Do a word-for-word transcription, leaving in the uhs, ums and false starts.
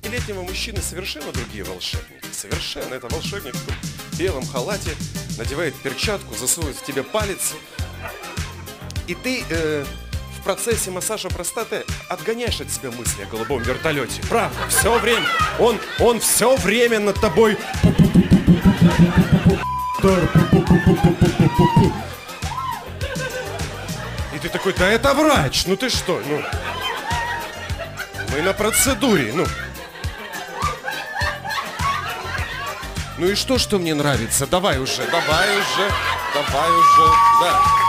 пятидесятилетнего мужчины совершенно другие волшебники. Совершенно. Это волшебник в белом халате, надевает перчатку, засовывает в тебя палец. И ты э, в процессе массажа простаты отгоняешь от себя мысли о голубом вертолете. Правда, все время. Он, он все время над тобой. И ты такой, да это врач, ну ты что, ну. Мы на процедуре, ну. Ну и что, что мне нравится? Давай уже, давай уже, давай уже, да.